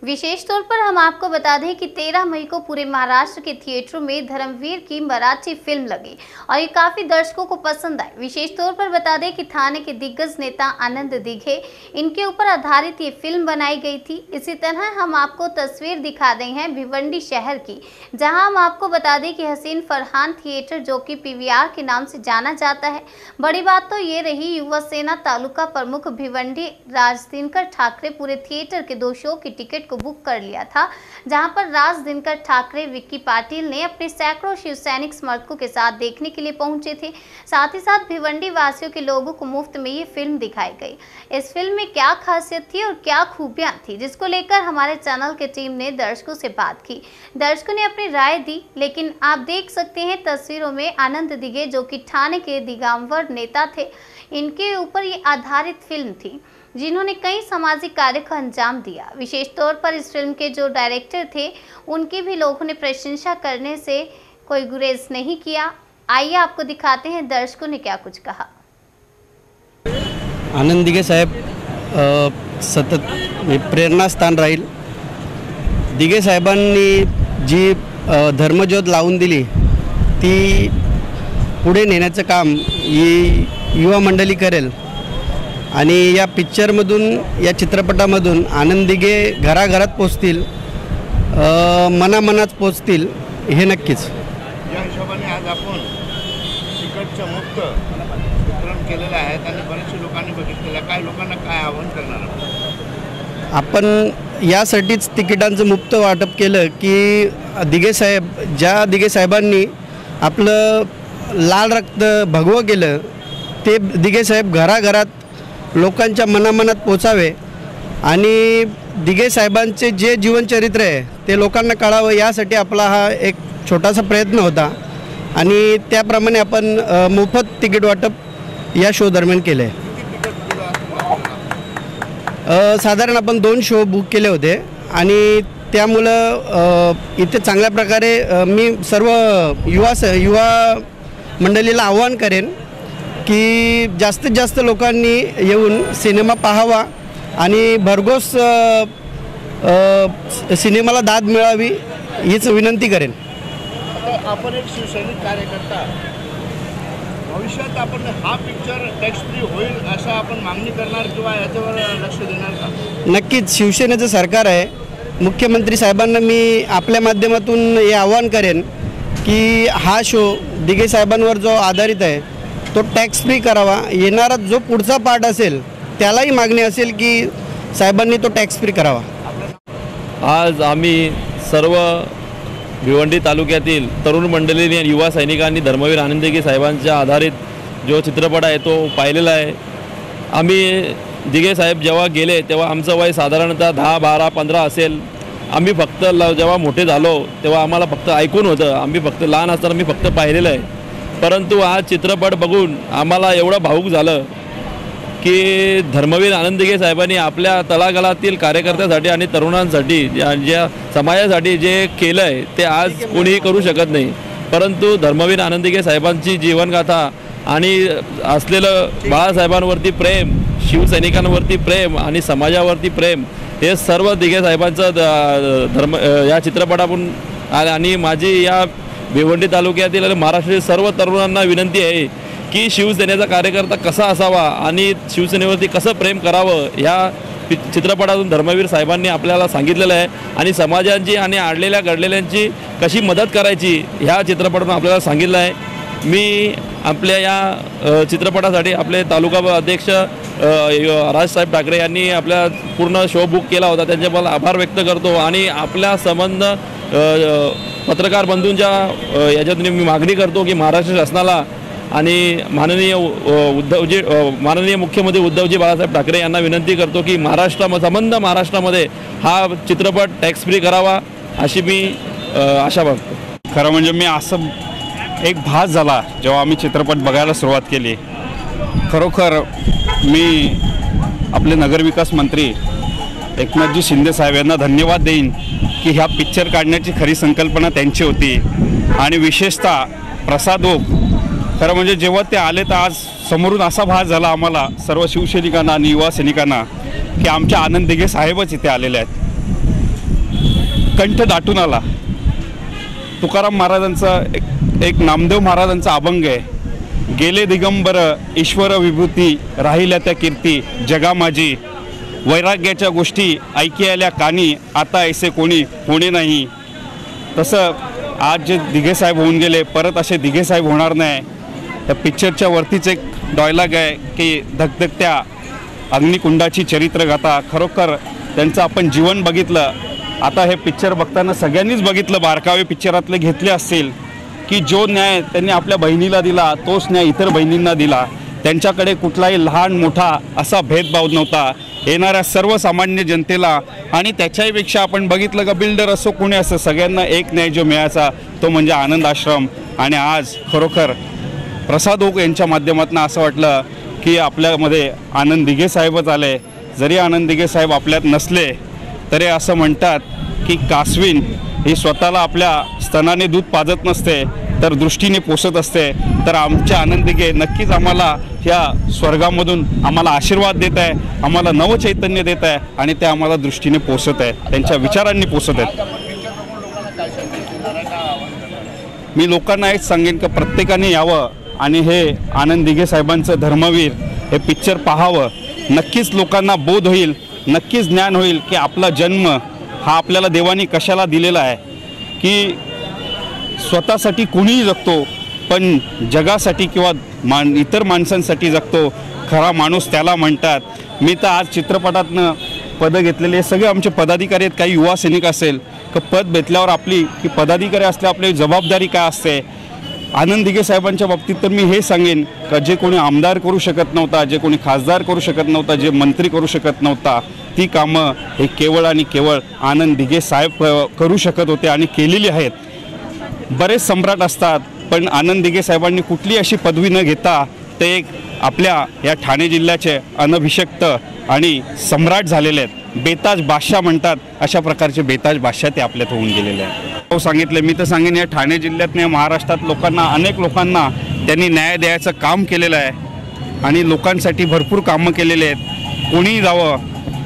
विशेष तौर पर हम आपको बता दें कि 13 मई को पूरे महाराष्ट्र के थिएटरों में धर्मवीर की मराठी फिल्म लगी और ये काफी दर्शकों को पसंद आई। विशेष तौर पर बता दें कि थाने के दिग्गज नेता आनंद दिघे, इनके ऊपर आधारित ये फिल्म बनाई गई थी। इसी तरह हम आपको तस्वीर दिखा रहे हैं भिवंडी शहर की, जहां हम आपको बता दें कि हसीन फरहान थिएटर, जो कि पीवीआर के नाम से जाना जाता है। बड़ी बात तो ये रही, युवा सेना तालुका प्रमुख भिवंडी राज दिनकर ठाकरे पूरे थिएटर के 2 शो की टिकट को बुक कर लिया था, जहां पर राज दिनकर ठाकरे विक्की पाटिल ने अपने सैकड़ों शिव सैनिक समर्थकों के साथ देखने के लिए पहुंचे थे। साथ ही साथ भिवंडी वासियों के लोगों को मुफ्त में ये फिल्म दिखाई गई। इस फिल्म में क्या खासियत थी और क्या खूबियां थी, जिसको लेकर हमारे चैनल की टीम ने दर्शकों से बात की। दर्शकों ने अपनी राय दी, लेकिन आप देख सकते हैं तस्वीरों में आनंद दिघे, जो कि ठाणे के दिगंबर नेता थे, इनके ऊपर ये आधारित फिल्म थी, जिन्होंने कई सामाजिक कार्य को अंजाम दिया। विशेष तौर पर इस फिल्म के जो डायरेक्टर थे, उनकी भी लोगों ने प्रशंसा करने से कोई गुरेज नहीं किया। आइए आपको दिखाते हैं दर्शकों ने क्या कुछ कहा। आनंद दिघे साहेब सतत प्रेरणास्थान राहील। दिघे साहेबांनी जी धर्मज्योत लावून दिली, ती पुढे नेण्याचं काम ही युवा मंडळी करेल आणि या पिक्चरमधून, या चित्रपटामधून आनंद दिघे घराघरात पोचतील, मनामनात पोचतील, हे नक्कीच। या हिशोबाने आज आपण तिकीटचं मुक्त वितरण केलेलं आहे आणि बरेचशा लोकांनी बघितलेलं आहे। काय लोकांना काय आवाहन करणार आपण? यासाठीच तिकिटांचं मुक्त वाटप केलं की दिघे साहेब, ज्या दिघे साहेबांनी आपलं लाल रक्त भगवं केलं, ते दिघे साहेब घराघरात लोकांच्या मनामनात पोचावे आणि दिघे साहेबांचे जे जीवनचरित्र आहे ते लोकांना कळावं, यासाठी आपला हा एक छोटासा प्रयत्न होता आणि त्याप्रमाणे आपण मोफत तिकीट वाटप या शो दरम्यान केले आहे। साधारण आपण 2 शो बुक केले होते आणि त्यामुळं इथे चांगल्या प्रकारे मी सर्व युवा मंडळीला आवाहन करेन की जास्तीत जास्त लोकांनी येऊन सिनेमा पाहावा आणि भरघोस सिनेमाला दाद मिळावी, हीच विनंती करेन। आपण एक शिवसैनिक कार्यकर्ता, भविष्यात आपण हा पिक्चर टॅक्स फ्री होईल असं आपण मागणी करणार किंवा याच्यावर लक्ष देणार का? नक्कीच शिवसेनेचं सरकार आहे। मुख्यमंत्री साहेबांना मी आपल्या माध्यमातून हे आवाहन करेन की हा शो दिघे साहेबांवर जो आधारित आहे तो टॅक्स फ्री करावा। येणारा जो पुढचा पार्ट असेल त्यालाही मागणी असेल की साहेबांनी तो टॅक्स फ्री करावा। आज आम्ही सर्व भिवंडी तालुक्यातील तरुण मंडळींनी आणि युवा सैनिकांनी धर्मवीर आनंद दिघे साहेबांच्या आधारित जो चित्रपट आहे तो पाहिलेला आहे। आम्ही दिघे साहेब जेव्हा गेले तेव्हा आमचं वय साधारणतः 10, 12, 15 असेल। आम्ही फक्त जेव्हा मोठे झालो तेव्हा आम्हाला फक्त ऐकून होतं, आम्ही फक्त लहान असताना मी फक्त पाहिलेलं आहे। परंतु हा चित्रपट बघून आम्हाला एवढं भावूक झालं की धर्मवीर आनंद दिघे साहेबांनी आपल्या तळागाळातील कार्यकर्त्यासाठी आणि तरुणांसाठी, ज्या समाजासाठी जे केलं आहे ते आज कोणीही करू शकत नाही। परंतु धर्मवीर आनंद दिघे साहेबांची जीवनगाथा आणि असलेलं बाळासाहेबांवरती प्रेम, शिवसैनिकांवरती प्रेम आणि समाजावरती प्रेम, हे सर्व दिघे साहेबांचं या चित्रपटातून आणि माझी या भिवंडी तालुक्यातील आणि महाराष्ट्रातील सर्व तरुणांना विनंती आहे की शिवसेनेचा कार्यकर्ता कसा असावा आणि शिवसेनेवरती कसं प्रेम करावं, ह्या चित्रपटातून धर्मवीर साहेबांनी आपल्याला सांगितलेलं आहे आणि समाजांची आणि आडलेल्या घडलेल्यांची कशी मदत करायची ह्या चित्रपटातून आपल्याला सांगितलं आहे। मी आपल्या या चित्रपटासाठी आपले तालुका अध्यक्ष राजसाहेब ठाकरे यांनी आपल्या पूर्ण शो बुक केला होता, त्यांचे मला आभार व्यक्त करतो आणि आपल्या संबंध पत्रकार बंधूंच्या याच्यातून मी मागणी करतो की महाराष्ट्र शासनाला आणि माननीय मुख्यमंत्री उद्धवजी बाळासाहेब ठाकरे यांना विनंती करतो की संबंध महाराष्ट्रामध्ये हा चित्रपट टॅक्स फ्री करावा, अशी मी आशा बाळगतो। खरं म्हणजे मी असं एक भास झाला जेव्हा आम्ही चित्रपट बघायला सुरुवात केली। खरोखर मी आपले नगरविकास मंत्री एकनाथजी शिंदे साहेब यांना धन्यवाद देईन की ह्या पिक्चर काढण्याची खरी संकल्पना त्यांची होती आणि विशेषतः प्रसाद ओक। खरं म्हणजे जेव्हा ते आले तर आज समोरून असा भास झाला आम्हाला सर्व शिवसैनिकांना आणि युवा सैनिकांना की आमच्या आनंद दिघे साहेबच इथे आलेले आहेत। कंठ दाटून आला. तुकाराम महाराजांचा एक नामदेव महाराजांचा अभंग आहे, गेले दिगंबर ईश्वर विभूती, राहिल्या त्या कीर्ती जगा माझी, वैराग्याच्या गोष्टी ऐकी आल्या कानी, आता ऐसे कोणी होणे नाही. तसं आज जे दिघे साहेब होऊन गेले, परत असे दिघे साहेब होणार नाही. त्या पिक्चरच्या वरतीच एक डायलॉग आहे की धगधगत्या अग्निकुंडाची चरित्रगाथा. खरोखर त्यांचं आपण जीवन बघितलं. आता हे पिक्चर बघताना सगळ्यांनीच बघितलं, बारकावे पिक्चरातले घेतले असतील की जो न्याय त्यांनी आपल्या बहिणीला दिला तोच न्याय इतर बहिणींना दिला. त्यांच्याकडे कुठलाही लहान मोठा असा भेदभाव नव्हता. येणाऱ्या सर्वसामान्य जनतेला आणि त्याच्याहीपेक्षा आपण बघितलं का बिल्डर असो कोणी असो, सगळ्यांना एक न्याय जो मिळायचा तो म्हणजे आनंद आश्रम. आणि आज खरोखर प्रसाद ओक यांच्या माध्यमातून असं वाटलं की आपल्यामध्ये आनंद दिघे साहेबच आले. जरी आनंद दिघे साहेब आपल्यात नसले तरी असं म्हणतात की कासवीन ही स्वतःला आपल्या स्तनाने दूध पाजत नसते तर दृष्टीने पोसत असते. तर आमच्या आनंद दिघे नक्कीच आम्हाला ह्या स्वर्गामधून आम्हाला आशीर्वाद देत आहे, आम्हाला नवचैतन्य देत आहे आणि ते आम्हाला दृष्टीने पोसत आहे, त्यांच्या विचारांनी पोसत आहेत. मी लोकांना हेच सांगेन की प्रत्येकाने यावं आणि हे आनंद दिघे साहेबांचं धर्मवीर हे पिक्चर पाहावं. नक्कीच लोकांना बोध होईल, नक्कीच ज्ञान होईल की आपला जन्म हा आपल्याला देवाने कशाला दिलेला आहे, की स्वतःसाठी कोणीही जगतो पण जगासाठी किंवा इतर माणसांसाठी जगतो. खरा माणूस त्याला म्हणतात. मी तर आज चित्रपटातनं पदं घेतलेले सगळे आमचे पदाधिकारी आहेत. काही युवा सैनिक असेल तर पद भेटल्यावर आपली की पदाधिकारी असल्यावर आपली जबाबदारी काय असते. आनंद दिघे साहेबांच्या बाबतीत तर मी हे सांगेन का जे कोणी आमदार करू शकत नव्हता, जे कोणी खासदार करू शकत नव्हता, जे मंत्री करू शकत नव्हता, ती कामं हे केवळ आणि केवळ आनंद दिघे साहेब करू शकत होते आणि केलेली आहेत. बरेच सम्राट असतात पण आनंद दिघे साहेबांनी कुठली अशी पदवी न घेता ते एक आपल्या या ठाणे जिल्ह्याचे अनभिषिक्त आणि सम्राट झालेले आहेत. बेताज बादशाह म्हणतात अशा प्रकारचे बेताज बादशाह ते आपल्यात होऊन गेलेले आहेत. सांगितले मी तर सांगेन या ठाणे जिल्ह्यात नाही महाराष्ट्रात लोकांना अनेक लोकांना त्यांनी न्याय द्यायचं काम केलेलं आहे आणि लोकांसाठी भरपूर कामं केलेले आहेत. कोणीही जावं,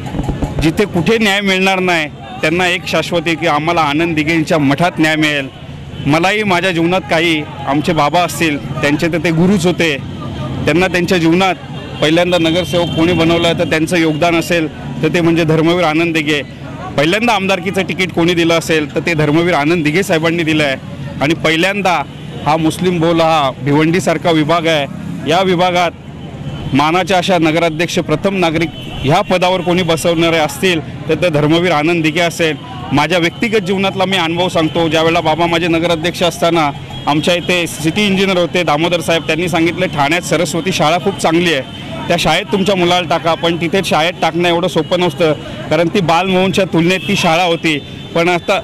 जिथे कुठे न्याय मिळणार नाही त्यांना एक शाश्वत आहे की आम्हाला आनंद दिघेंच्या मठात न्याय मिळेल. मलाही माझ्या जीवनात काही आमचे बाबा असतील त्यांचे तर ते गुरुच होते. त्यांना त्यांच्या जीवनात पहिल्यांदा नगरसेवक कोणी बनवलं तर त्यांचं योगदान असेल तर ते म्हणजे धर्मवीर आनंद दिघे. पहिल्यांदा आमदारकीचं तिकीट कोणी दिलं असेल तर ते धर्मवीर आनंद दिघे साहेबांनी दिलं आहे. आणि पहिल्यांदा हा मुस्लिम बहुल हा भिवंडीसारखा विभाग आहे, या विभागात मानाच्या अशा नगराध्यक्ष प्रथम नागरिक ह्या पदावर कोणी बसवणारे असतील तर ते धर्मवीर आनंद दिघे असेल. माझ्या व्यक्तिगत जीवनातला मी अनुभव सांगतो. ज्यावेळेला बाबा माझे नगराध्यक्ष असताना आमच्या इथे सिटी इंजिनियर होते दामोदर साहेब, त्यांनी सांगितलं ठाण्यात सरस्वती शाळा खूप चांगली आहे, त्या शाळेत तुमच्या मुलाला टाका. पण तिथे शाळेत टाकणं एवढं सोपं नसतं कारण ती बालमोहनच्या तुलनेत ती शाळा होती. पण आता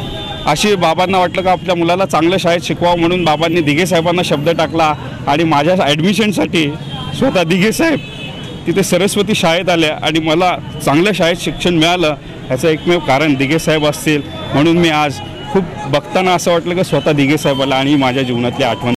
अशी बाबांना वाटलं का आपल्या मुलाला चांगलं शाळेत शिकवावं म्हणून बाबांनी दिघे साहेबांना शब्द टाकला आणि माझ्या ॲडमिशनसाठी स्वतः दिघे साहेब तिथे सरस्वती शाळेत आल्या आणि मला चांगल्या शाळेत शिक्षण मिळालं. ह्याचं एकमेव कारण दिघे साहेब असतील. म्हणून मी आज खूप बघताना असं वाटलं की स्वतः दिघे साहेबाला आणि माझ्या जीवनातली आठवण